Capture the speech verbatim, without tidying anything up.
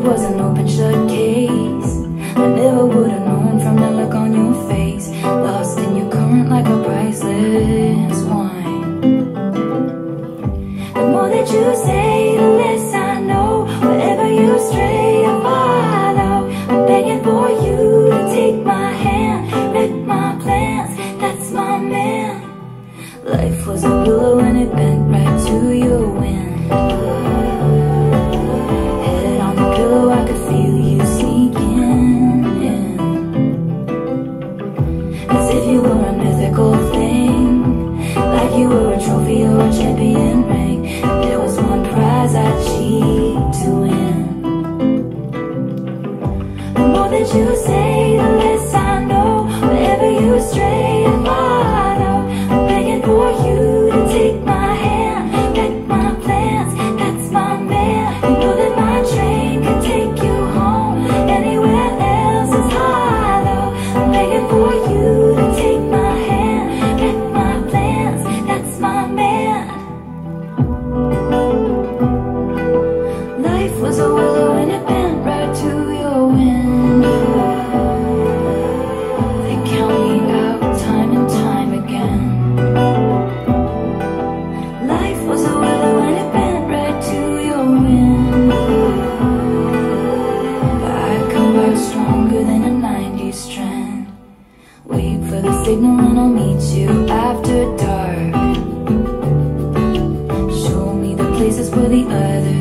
was an open shut case. I never would have known from the look on your face. Lost in your current like a priceless wine. The more that you say, the less I know. Wherever you stray, I follow. I'm begging for you to take my hand, wreck my plans, that's my man. Life was a willow and it bent right to your wind. Head on the pillow, I could feel you sneaking in, as if you were a mythical thing, like you were a trophy or a champion ring. And there was one prize I'd cheat to win. The more that you say, the less I know. Wherever you stray, I follow. I'm begging for you to take my hand, wreck my plans, that's my man. You know that my train can take you home, anywhere else is hollow. I'm begging for you to take my hand, wreck my plans, that's my man. Life was a willow and it bent right to your window. They count me out time and time again. Life was a willow and it bent right to your window. I come back stronger than a nineties trend. Wait for the signal and I'll meet you after dark. Show me the places where the others